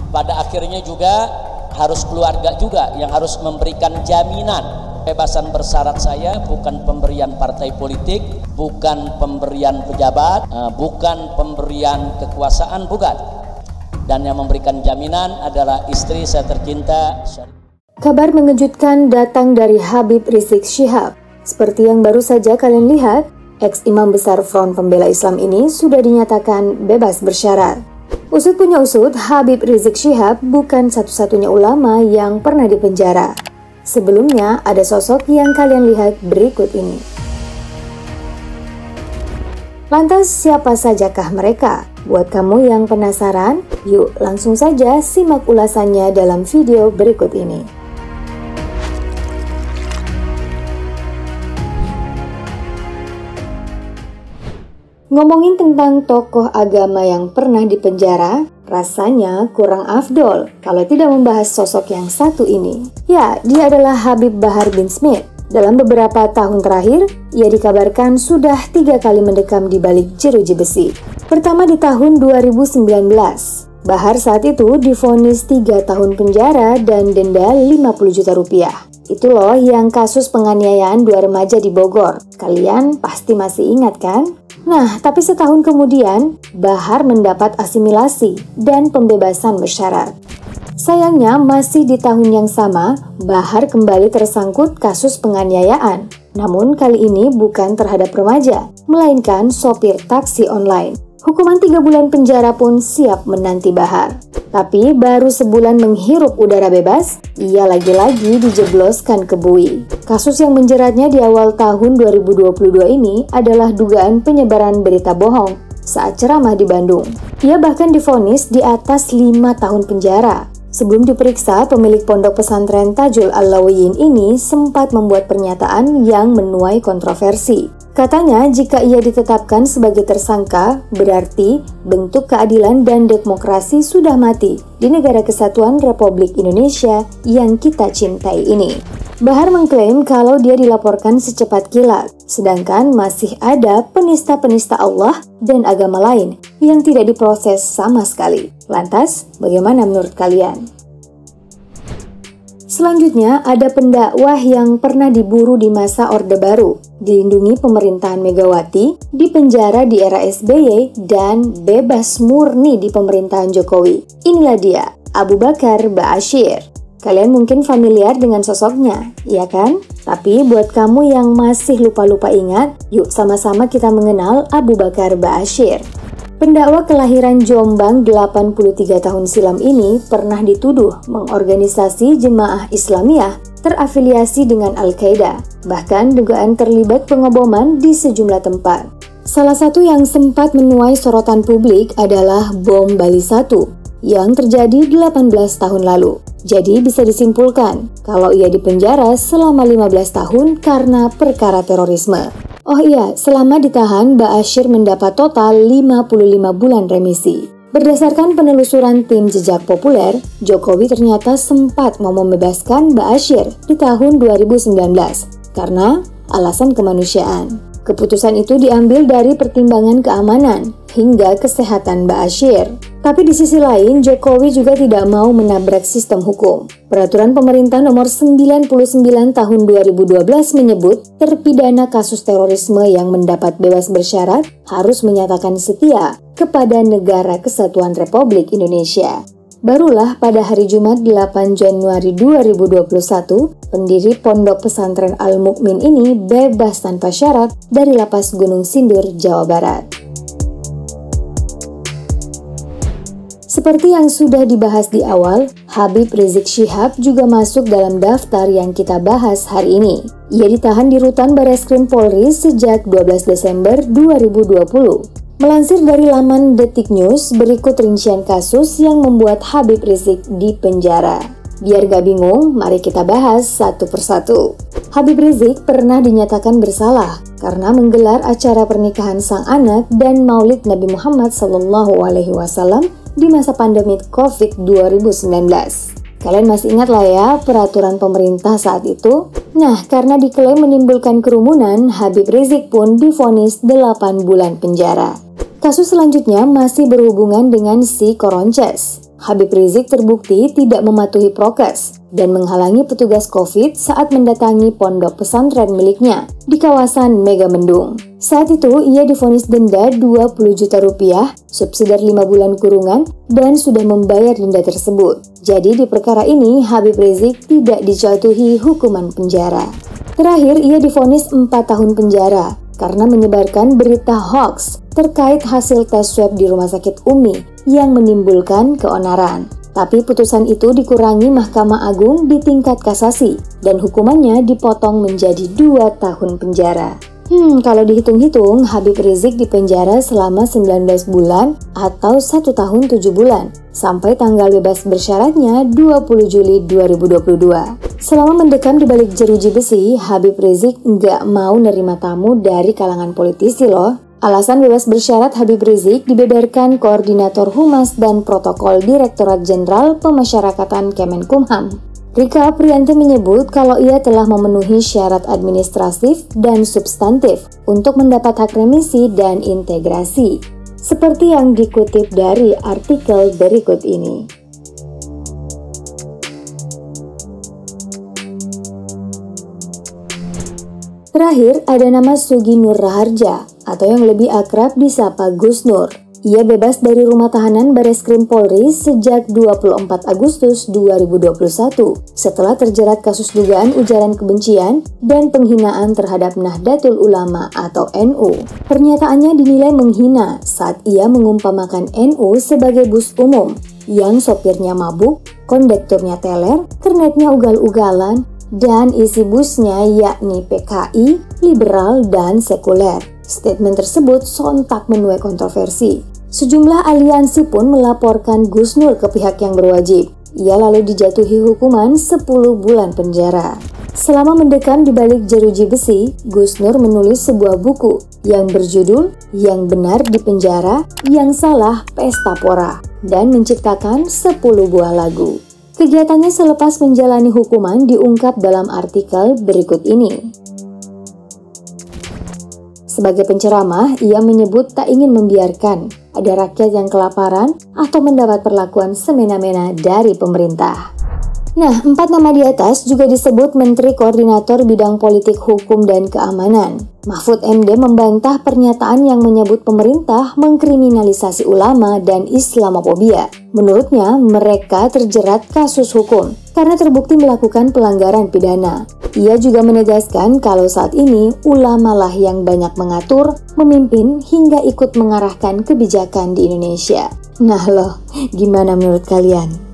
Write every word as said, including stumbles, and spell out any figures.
Pada akhirnya juga harus keluarga juga yang harus memberikan jaminan. Kebebasan bersyarat saya bukan pemberian partai politik, bukan pemberian pejabat, bukan pemberian kekuasaan, bukan. Dan yang memberikan jaminan adalah istri saya tercinta. Kabar mengejutkan datang dari Habib Rizik Syihab. Seperti yang baru saja kalian lihat, ex-imam besar Front Pembela Islam ini sudah dinyatakan bebas bersyarat. Usut punya usut, Habib Rizik Syihab bukan satu-satunya ulama yang pernah dipenjara. Sebelumnya ada sosok yang kalian lihat berikut ini. Lantas siapa sajakah mereka? Buat kamu yang penasaran, yuk langsung saja simak ulasannya dalam video berikut ini. Ngomongin tentang tokoh agama yang pernah dipenjara, rasanya kurang afdol kalau tidak membahas sosok yang satu ini. Ya, dia adalah Habib Bahar bin Smith. Dalam beberapa tahun terakhir, ia dikabarkan sudah tiga kali mendekam di balik jeruji besi. Pertama di tahun dua ribu sembilan belas. Bahar saat itu divonis tiga tahun penjara dan denda lima puluh juta rupiah. Itu loh yang kasus penganiayaan dua remaja di Bogor. Kalian pasti masih ingat kan? Nah, tapi setahun kemudian, Bahar mendapat asimilasi dan pembebasan bersyarat. Sayangnya, masih di tahun yang sama, Bahar kembali tersangkut kasus penganiayaan. Namun kali ini bukan terhadap remaja, melainkan sopir taksi online. Hukuman tiga bulan penjara pun siap menanti Bahar. Tapi baru sebulan menghirup udara bebas, ia lagi-lagi dijebloskan ke bui. Kasus yang menjeratnya di awal tahun dua ribu dua puluh dua ini adalah dugaan penyebaran berita bohong saat ceramah di Bandung. Ia bahkan divonis di atas lima tahun penjara. Sebelum diperiksa, pemilik pondok pesantren Tajul Alawiyin ini sempat membuat pernyataan yang menuai kontroversi. Katanya, jika ia ditetapkan sebagai tersangka, berarti bentuk keadilan dan demokrasi sudah mati di negara kesatuan Republik Indonesia yang kita cintai ini. Bahar mengklaim kalau dia dilaporkan secepat kilat, sedangkan masih ada penista-penista Allah dan agama lain yang tidak diproses sama sekali. Lantas, bagaimana menurut kalian? Selanjutnya, ada pendakwah yang pernah diburu di masa Orde Baru, dilindungi pemerintahan Megawati, dipenjara di era S B Y, dan bebas murni di pemerintahan Jokowi. Inilah dia, Abu Bakar Ba'asyir. Kalian mungkin familiar dengan sosoknya, ya kan? Tapi buat kamu yang masih lupa-lupa ingat, yuk sama-sama kita mengenal Abu Bakar Ba'asyir. Pendakwa kelahiran Jombang delapan puluh tiga tahun silam ini pernah dituduh mengorganisasi jemaah Islamiyah terafiliasi dengan Al-Qaeda, bahkan dugaan terlibat pengeboman di sejumlah tempat. Salah satu yang sempat menuai sorotan publik adalah bom Bali satu yang terjadi delapan belas tahun lalu. Jadi bisa disimpulkan kalau ia dipenjara selama lima belas tahun karena perkara terorisme. Oh iya, selama ditahan, Ba'asyir mendapat total lima puluh lima bulan remisi. Berdasarkan penelusuran tim jejak populer, Jokowi ternyata sempat mau membebaskan Ba'asyir di tahun dua ribu sembilan belas karena alasan kemanusiaan. Keputusan itu diambil dari pertimbangan keamanan hingga kesehatan Ba'asyir. Tapi di sisi lain, Jokowi juga tidak mau menabrak sistem hukum. Peraturan pemerintah nomor sembilan puluh sembilan tahun dua ribu dua belas menyebut terpidana kasus terorisme yang mendapat bebas bersyarat harus menyatakan setia kepada Negara Kesatuan Republik Indonesia. Barulah pada hari Jumat delapan Januari dua ribu dua puluh satu, pendiri Pondok Pesantren Al-Mukmin ini bebas tanpa syarat dari Lapas Gunung Sindur, Jawa Barat. Seperti yang sudah dibahas di awal, Habib Rizik Syihab juga masuk dalam daftar yang kita bahas hari ini. Ia ditahan di Rutan Bareskrim Polri sejak dua belas Desember dua ribu dua puluh. Melansir dari laman Detik News, berikut rincian kasus yang membuat Habib Rizik dipenjara. Biar gak bingung, mari kita bahas satu persatu. Habib Rizik pernah dinyatakan bersalah karena menggelar acara pernikahan sang anak dan Maulid Nabi Muhammad shallallahu alaihi wasallam di masa pandemi COVID dua ribu sembilan belas. Kalian masih ingat lah ya peraturan pemerintah saat itu? Nah, karena diklaim menimbulkan kerumunan, Habib Rizik pun divonis delapan bulan penjara. Kasus selanjutnya masih berhubungan dengan si Koronces. Habib Rizik terbukti tidak mematuhi prokes dan menghalangi petugas COVID saat mendatangi pondok pesantren miliknya di kawasan Megamendung. Saat itu, ia divonis denda dua puluh juta rupiah, subsidi lima bulan kurungan, dan sudah membayar denda tersebut. Jadi di perkara ini, Habib Rizik tidak dijatuhi hukuman penjara. Terakhir, ia divonis empat tahun penjara karena menyebarkan berita hoax terkait hasil tes swab di Rumah Sakit Umi yang menimbulkan keonaran. Tapi putusan itu dikurangi Mahkamah Agung di tingkat kasasi dan hukumannya dipotong menjadi dua tahun penjara. Hmm, kalau dihitung-hitung, Habib Rizik dipenjara selama sembilan belas bulan atau satu tahun tujuh bulan, sampai tanggal bebas bersyaratnya dua puluh Juli dua ribu dua puluh dua. Selama mendekam di balik jeruji besi, Habib Rizik nggak mau nerima tamu dari kalangan politisi loh. Alasan bebas bersyarat Habib Rizik dibeberkan Koordinator Humas dan Protokol Direktorat Jenderal Pemasyarakatan Kemenkumham. Rika Aprianti menyebut kalau ia telah memenuhi syarat administratif dan substantif untuk mendapat hak remisi dan integrasi, seperti yang dikutip dari artikel berikut ini. Terakhir, ada nama Sugi Nur Raharja atau yang lebih akrab disapa Gus Nur. Ia bebas dari rumah tahanan Bareskrim Polri sejak dua puluh empat Agustus dua ribu dua puluh satu setelah terjerat kasus dugaan ujaran kebencian dan penghinaan terhadap Nahdlatul Ulama atau N U. Pernyataannya dinilai menghina saat ia mengumpamakan N U sebagai bus umum yang sopirnya mabuk, kondekturnya teler, kernetnya ugal-ugalan, dan isi busnya yakni P K I, liberal, dan sekuler. Statement tersebut sontak menuai kontroversi. Sejumlah aliansi pun melaporkan Gus Nur ke pihak yang berwajib. Ia lalu dijatuhi hukuman sepuluh bulan penjara. Selama mendekam di balik jeruji besi, Gus Nur menulis sebuah buku yang berjudul Yang Benar di Penjara, Yang Salah Pesta Pora, dan menciptakan sepuluh buah lagu. Kegiatannya selepas menjalani hukuman diungkap dalam artikel berikut ini. Sebagai penceramah, ia menyebut tak ingin membiarkan ada rakyat yang kelaparan atau mendapat perlakuan semena-mena dari pemerintah. Nah, empat nama di atas juga disebut Menteri Koordinator Bidang Politik Hukum dan Keamanan. Mahfud M D membantah pernyataan yang menyebut pemerintah mengkriminalisasi ulama dan Islamofobia. Menurutnya, mereka terjerat kasus hukum karena terbukti melakukan pelanggaran pidana. Ia juga menegaskan kalau saat ini ulamalah yang banyak mengatur, memimpin, hingga ikut mengarahkan kebijakan di Indonesia. Nah loh, gimana menurut kalian?